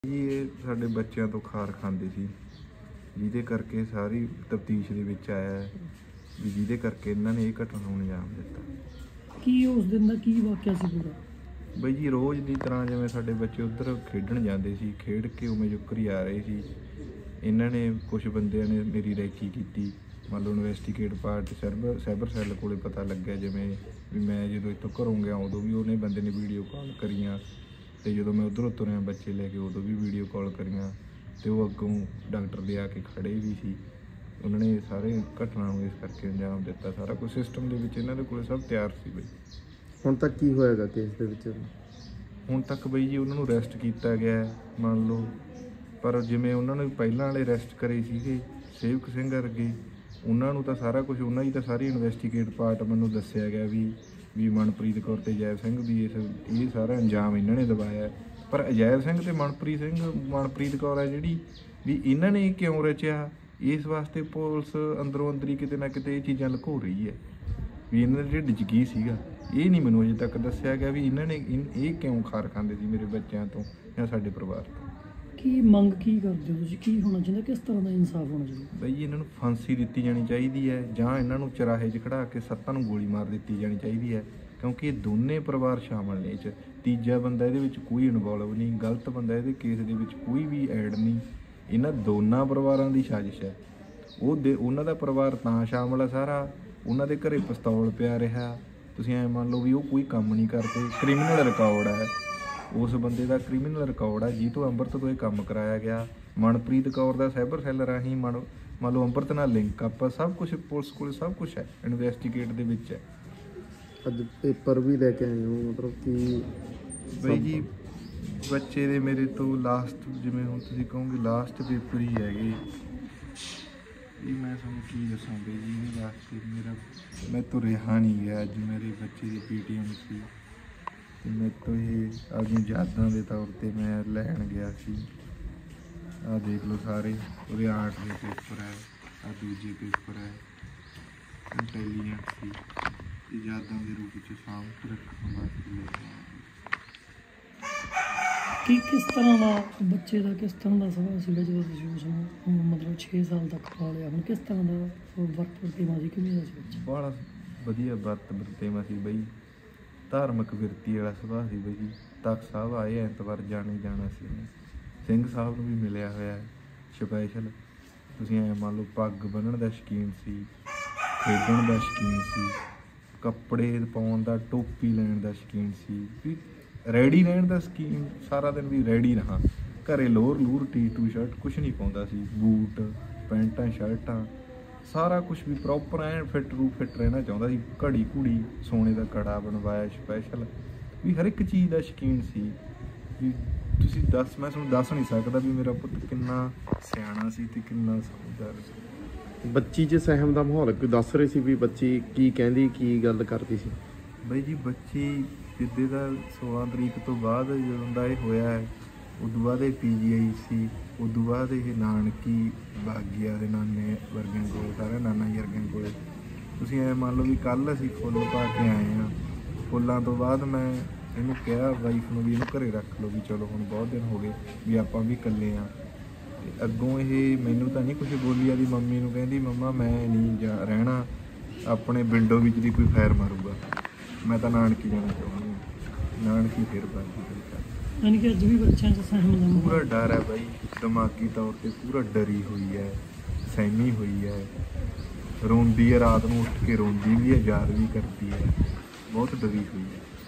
ਜੀ ਇਹ ਸਾਡੇ ਬੱਚਿਆਂ ਤੋਂ ਖਾਰ ਖਾਂਦੇ ਸੀ, ਜਿਹਦੇ ਕਰਕੇ ਸਾਰੀ ਤਫਤੀਸ਼ ਦੇ ਵਿੱਚ ਆਇਆ ਹੈ ਵੀ ਜਿਹਦੇ ਕਰਕੇ ਇਹਨਾਂ ਨੇ ਇਹ ਘਟਨਾ ਨੂੰ ਅੰਜਾਮ ਦਿੱਤਾ। ਕੀ ਉਸ ਦਿਨ ਦਾ ਕੀ ਵਾਕਿਆ ਸੀ ਪੂਰਾ? ਬਈ ਜੀ ਰੋਜ਼ ਦੀ ਤਰ੍ਹਾਂ ਜਿਵੇਂ ਸਾਡੇ ਬੱਚੇ ਉੱਧਰ ਖੇਡਣ ਜਾਂਦੇ ਸੀ, ਖੇਡ ਕੇ ਉਵੇਂ ਜੁਕਰੀ ਆ ਰਹੇ ਸੀ। ਇਹਨਾਂ ਨੇ ਕੁਝ ਬੰਦਿਆਂ ਨੇ ਮੇਰੀ ਰੈਕੀ ਕੀਤੀ, ਮੰਨ ਲਓ ਇਨਵੈਸਟੀਗੇਟ ਪਾਰਟ ਸਾਈਬਰ ਸੈੱਲ ਕੋਲੇ ਪਤਾ ਲੱਗਿਆ ਜਿਵੇਂ ਵੀ ਮੈਂ ਜਦੋਂ ਇੱਥੋਂ ਘਰੋਂ ਗਿਆ ਉਦੋਂ ਵੀ ਉਹਨੇ ਬੰਦੇ ਨੇ ਵੀਡੀਓ ਕਾਲ ਕਰੀਆਂ, ਤੇ ਜਦੋਂ ਮੈਂ ਉੱਧਰੋਂ ਤੁਰਿਆ ਬੱਚੇ ਲੈ ਕੇ ਉਦੋਂ ਵੀ ਵੀਡੀਓ ਕਾਲ ਕਰੀਆਂ, ਤੇ ਉਹ ਅੱਗੋਂ ਡਾਕਟਰ ਦੇ ਆ ਕੇ ਖੜੇ ਵੀ ਸੀ। ਉਹਨਾਂ ਨੇ ਸਾਰੇ ਘਟਨਾ ਨੂੰ ਇਸ ਕਰਕੇ ਅੰਜਾਮ ਦਿੱਤਾ। ਸਾਰਾ ਕੁਝ ਸਿਸਟਮ ਦੇ ਵਿੱਚ ਇਹਨਾਂ ਦੇ ਕੋਲ ਸਭ ਤਿਆਰ ਸੀ। ਬਈ ਹੁਣ ਤੱਕ ਕੀ ਹੋਏਗਾ ਕੇਸ ਦੇ ਵਿੱਚ? ਹੁਣ ਤੱਕ ਬਈ ਜੀ ਉਹਨਾਂ ਨੂੰ ਅਰੈਸਟ ਕੀਤਾ ਗਿਆ ਮੰਨ ਲਓ, ਪਰ ਜਿਵੇਂ ਉਹਨਾਂ ਨੇ ਪਹਿਲਾਂ ਵਾਲੇ ਅਰੈਸਟ ਕਰੇ ਸੀਗੇ ਸੇਵਕ ਸਿੰਘ ਵਰਗੇ, ਉਹਨਾਂ ਨੂੰ ਤਾਂ ਸਾਰਾ ਕੁਝ ਉਹਨਾਂ ਦੀ ਤਾਂ ਸਾਰੀ ਇਨਵੈਸਟੀਗੇਟ ਪਾਰਟ ਮੈਨੂੰ ਦੱਸਿਆ ਗਿਆ ਵੀ ਮਨਪ੍ਰੀਤ ਕੌਰ ਤੇ ਅਜੈਬ ਸਿੰਘ ਦੀ ਇਹ ਸਾਰਾ ਅੰਜਾਮ ਇਹਨਾਂ ਨੇ ਦਵਾਇਆ। ਪਰ ਅਜੈਬ ਸਿੰਘ ਤੇ ਮਨਪ੍ਰੀਤ ਕੌਰ ਹੈ ਜਿਹੜੀ ਵੀ ਇਹਨਾਂ ਨੇ ਕਿਉਂ ਰਚਿਆ, ਇਸ ਵਾਸਤੇ ਪੁਲਿਸ ਅੰਦਰੋਂ ਅੰਦਰੀ ਕਿਤੇ ਨਾ ਕਿਤੇ ਇਹ ਚੀਜ਼ਾਂ ਲੁਕੋ ਰਹੀ ਹੈ ਵੀ ਇਹਨਾਂ ਦਾ ਜਿਹੜਾ ਡਿਜਗੀ ਸੀਗਾ ਇਹ ਨਹੀਂ ਮੈਨੂੰ ਅਜੇ ਤੱਕ ਦੱਸਿਆ ਗਿਆ ਵੀ ਇਹਨਾਂ ਨੇ ਇਹ ਕਿਉਂ ਖਾਰ ਖਾਂਦੇ ਸੀ ਮੇਰੇ ਬੱਚਿਆਂ ਤੋਂ ਜਾਂ ਸਾਡੇ ਪਰਿਵਾਰ ਤੋਂ। ਕੀ ਮੰਗ ਕੀ ਕਰਦੇ ਹੋ ਤੁਸੀਂ? ਕੀ ਹੋਣਾ ਚਾਹੀਦਾ? ਕਿਸ ਤਰ੍ਹਾਂ ਦਾ ਇਨਸਾਫ ਹੋਣਾ ਚਾਹੀਦਾ? ਬਈ ਇਹਨਾਂ ਨੂੰ ਫਾਂਸੀ ਦਿੱਤੀ ਜਾਣੀ ਚਾਹੀਦੀ ਹੈ ਜਾਂ ਇਹਨਾਂ ਨੂੰ ਚਰਾਹੇ 'ਚ ਖੜਾ ਕੇ ਸੱਤਾਂ ਨੂੰ ਗੋਲੀ ਮਾਰ ਦਿੱਤੀ ਜਾਣੀ ਚਾਹੀਦੀ ਹੈ, ਕਿਉਂਕਿ ਇਹ ਦੋਨੇ ਪਰਿਵਾਰ ਸ਼ਾਮਲ ਨੇ ਇਹ 'ਚ। ਤੀਜਾ ਬੰਦਾ ਇਹਦੇ ਵਿੱਚ ਕੋਈ ਇਨਵੋਲਵ ਨਹੀਂ, ਗਲਤ ਬੰਦਾ ਇਹਦੇ ਕੇਸ ਦੇ ਵਿੱਚ ਕੋਈ ਵੀ ਐਡ ਨਹੀਂ। ਇਹਨਾਂ ਦੋਨਾਂ ਪਰਿਵਾਰਾਂ ਦੀ ਸਾਜ਼ਿਸ਼ ਹੈ। ਉਹਨਾਂ ਦਾ ਪਰਿਵਾਰ ਤਾਂ ਸ਼ਾਮਲ ਹੈ ਸਾਰਾ, ਉਹਨਾਂ ਦੇ ਘਰੇ ਪਿਸਤੌਲ ਪਿਆ ਰਿਹਾ। ਤੁਸੀਂ ਐਂ ਮੰਨ ਲਓ ਵੀ ਉਹ ਕੋਈ ਕੰਮ ਨਹੀਂ ਕਰਦੇ, ਕ੍ਰਿਮੀਨਲ ਰਿਕਾਰਡ ਹੈ ਉਸ ਬੰਦੇ ਦਾ, ਕ੍ਰਿਮੀਨਲ ਰਿਕਾਰਡ ਹੈ ਜੀ ਤੋਂ ਅੰਮ੍ਰਿਤ ਤੋਂ ਇਹ ਕੰਮ ਕਰਾਇਆ ਗਿਆ। ਮਨਪ੍ਰੀਤ ਕੌਰ ਦਾ ਸਾਈਬਰ ਸੈੱਲ ਰਾਹੀਂ ਮੰਨ ਲਓ ਅੰਮ੍ਰਿਤ ਨਾਲ ਲਿੰਕ ਅਪ, ਸਭ ਕੁਝ ਪੁਲਿਸ ਕੋਲ ਸਭ ਕੁਝ ਹੈ, ਇਨਵੈਸਟੀਗੇਟ ਦੇ ਵਿੱਚ ਹੈ। ਅੱਜ ਪੇਪਰ ਵੀ ਲੈ ਕੇ ਆਏ ਹੋ, ਮਤਲਬ ਕਿ ਬਈ ਜੀ ਬੱਚੇ ਦੇ ਮੇਰੇ ਤੋਂ ਲਾਸਟ, ਜਿਵੇਂ ਹੁਣ ਤੁਸੀਂ ਕਹੋਗੇ ਲਾਸਟ ਪੇਪਰ ਹੀ ਹੈਗੇ ਇਹ। ਮੈਂ ਤੁਹਾਨੂੰ ਕੀ ਦੱਸਾਂ ਬਈ ਜੀ, ਇਹਦੇ ਵਾਸਤੇ ਮੈਂ ਤੋਂ ਰਿਹਾ ਨਹੀਂ ਗਿਆ। ਅੱਜ ਮੇਰੇ ਬੱਚੇ ਦੀ PTM ਸੀ ਤੇ ਮੇਰੇ ਤੋਂ ਇਹ ਆਪਣੀ ਯਾਦਾਂ ਦੇ ਤੌਰ 'ਤੇ ਮੈਂ ਲੈਣ ਗਿਆ ਸੀ। ਆਹ ਦੇਖ ਲਓ ਸਾਰੇ ਉਹਦੇ ਆਰਟ ਦੇ ਪੇਪਰ ਹੈ, ਆਹ ਦੂਜੇ ਪੇਪਰ ਹੈ, ਇੰਟੈਲੀਜੈਂਟ ਸੀ। ਇਹ ਯਾਦਾਂ ਦੇ ਰੂਪ ਵਿੱਚ ਸਾਂਭ ਕੇ ਰੱਖਣ ਵਾਸਤੇ ਲੈ ਕੇ ਆਇਆ। ਕੀ ਕਿਸ ਤਰ੍ਹਾਂ ਦਾ ਬੱਚੇ ਦਾ ਕਿਸ ਤਰ੍ਹਾਂ ਦਾ ਸੁਭਾਅ ਸੀਗਾ ਜਦੋਂ ਤੁਸੀਂ ਉਸ ਨੂੰ ਮਤਲਬ 6 ਸਾਲ ਤੱਕ ਪਾਲਿਆ? ਹੁਣ ਕਿਸ ਤਰ੍ਹਾਂ ਦਾ ਵਰਤ ਵਰਤੇਵਾ ਸੀ, ਕਿਵੇਂ ਦਾ ਸੀ ਬੱਚਾ? ਬੜਾ ਵਧੀਆ ਵਰਤ ਵਰਤੇਵਾ ਸੀ ਬਈ, ਧਾਰਮਿਕ ਵਿਰਤੀ ਵਾਲਾ ਸੁਭਾਅ ਸੀ ਬਈ ਜੀ। ਤਖ਼ਤ ਸਾਹਿਬ ਆਏ ਐਤਵਾਰ ਜਾਣਾ ਸੀ ਉਹਨੇ। ਸਿੰਘ ਸਾਹਿਬ ਨੂੰ ਵੀ ਮਿਲਿਆ ਹੋਇਆ ਸਪੈਸ਼ਲ। ਤੁਸੀਂ ਐਂ ਮੰਨ ਲਓ ਪੱਗ ਬੰਨ੍ਹਣ ਦਾ ਸ਼ੌਕੀਨ ਸੀ, ਖੇਡਣ ਦਾ ਸ਼ੌਕੀਨ ਸੀ, ਕੱਪੜੇ ਪਾਉਣ ਦਾ, ਟੋਪੀ ਲੈਣ ਦਾ ਸ਼ੌਕੀਨ ਸੀ, ਵੀ ਰੈਡੀ ਰਹਿਣ ਦਾ ਸ਼ੌਕੀਨ। ਸਾਰਾ ਦਿਨ ਵੀ ਰੈਡੀ ਰਹਾਂ, ਘਰੇ ਲੋਅਰ ਟੀ-ਸ਼ਰਟ ਕੁਛ ਨਹੀਂ ਪਾਉਂਦਾ ਸੀ, ਬੂਟ ਪੈਂਟਾਂ ਸ਼ਰਟਾਂ ਸਾਰਾ ਕੁਛ ਵੀ ਪ੍ਰੋਪਰ ਐਨ ਫਿੱਟ ਰਹਿਣਾ ਚਾਹੁੰਦਾ ਸੀ। ਘੜੀ ਘੂੜੀ ਸੋਨੇ ਦਾ ਕੜਾ ਬਣਵਾਇਆ ਸਪੈਸ਼ਲ, ਵੀ ਹਰ ਇੱਕ ਚੀਜ਼ ਦਾ ਸ਼ੌਕੀਨ ਸੀ। ਵੀ ਤੁਸੀਂ ਮੈਂ ਤੁਹਾਨੂੰ ਦੱਸ ਨਹੀਂ ਸਕਦਾ ਵੀ ਮੇਰਾ ਪੁੱਤ ਕਿੰਨਾ ਸਿਆਣਾ ਸੀ ਤੇ ਕਿੰਨਾ ਸਮਝਦਾਰ ਸੀ। ਬੱਚੀ 'ਚ ਸਹਿਮ ਦਾ ਮਾਹੌਲ ਕੋਈ ਦੱਸ ਰਹੇ ਸੀ ਵੀ ਬੱਚੀ ਕੀ ਕਹਿੰਦੀ, ਕੀ ਗੱਲ ਕਰਦੀ ਸੀ? ਬਈ ਜੀ ਬੱਚੀ ਜਿੱਦੇ ਦਾ 16 ਤਰੀਕ ਤੋਂ ਬਾਅਦ ਜਦੋਂ ਦਾ ਇਹ ਹੋਇਆ ਹੈ, ਉਦੋਂ ਬਾਅਦ ਇਹ PGI ਸੀ। ਉਦੋਂ ਬਾਅਦ ਇਹ ਨਾਨਕੀ ਬਾਗੀਆ ਦੇ ਨਾਨੇ ਵਰਗਿਆਂ ਕੋਲ, ਸਾਰੇ ਨਾਨਾ ਜੀ ਵਰਗਿਆਂ ਕੋਲ। ਤੁਸੀਂ ਐਂ ਮੰਨ ਲਓ ਵੀ ਕੱਲ੍ਹ ਅਸੀਂ ਫੁੱਲ ਪਾ ਕੇ ਆਏ ਹਾਂ। ਫੁੱਲਾਂ ਤੋਂ ਬਾਅਦ ਮੈਂ ਇਹਨੂੰ ਕਿਹਾ ਵਾਈਫ ਨੂੰ ਵੀ ਇਹਨੂੰ ਘਰੇ ਰੱਖ ਲਓ, ਵੀ ਚਲੋ ਹੁਣ ਬਹੁਤ ਦਿਨ ਹੋ ਗਏ ਵੀ ਆਪਾਂ ਵੀ ਇਕੱਲੇ ਹਾਂ। ਅਤੇ ਅੱਗੋਂ ਇਹ ਮੈਨੂੰ ਤਾਂ ਨਹੀਂ ਕੁਛ ਬੋਲੀ, ਆਦੀ ਮੰਮੀ ਨੂੰ ਕਹਿੰਦੀ ਮੰਮਾ ਮੈਂ ਨਹੀਂ ਰਹਿਣਾ, ਆਪਣੇ ਵਿੰਡੋ ਵਿੱਚ ਦੀ ਕੋਈ ਫਾਇਰ ਮਾਰੂਗਾ, ਮੈਂ ਤਾਂ ਨਾਨਕੀ ਜਾਣਾ ਚਾਹੁੰਦੀ ਹਾਂ। ਨਾਨਕੀ ਫਿਰ ਬਾਕੀ ਯਾਨੀ ਕਿ ਅੱਜ ਵੀ ਬੱਚਿਆਂ 'ਚ ਸਹਿਮ ਦਾ ਪੂਰਾ ਡਰ ਹੈ ਬਾਈ, ਦਿਮਾਗੀ ਤੌਰ 'ਤੇ ਪੂਰਾ ਡਰੀ ਹੋਈ ਹੈ, ਸਹਿਮੀ ਹੋਈ ਹੈ, ਰੋਂਦੀ ਹੈ, ਰਾਤ ਨੂੰ ਉੱਠ ਕੇ ਰੋਂਦੀ ਵੀ ਹੈ, ਯਾਦ ਵੀ ਕਰਦੀ ਹੈ, ਬਹੁਤ ਡਰੀ ਹੋਈ ਹੈ।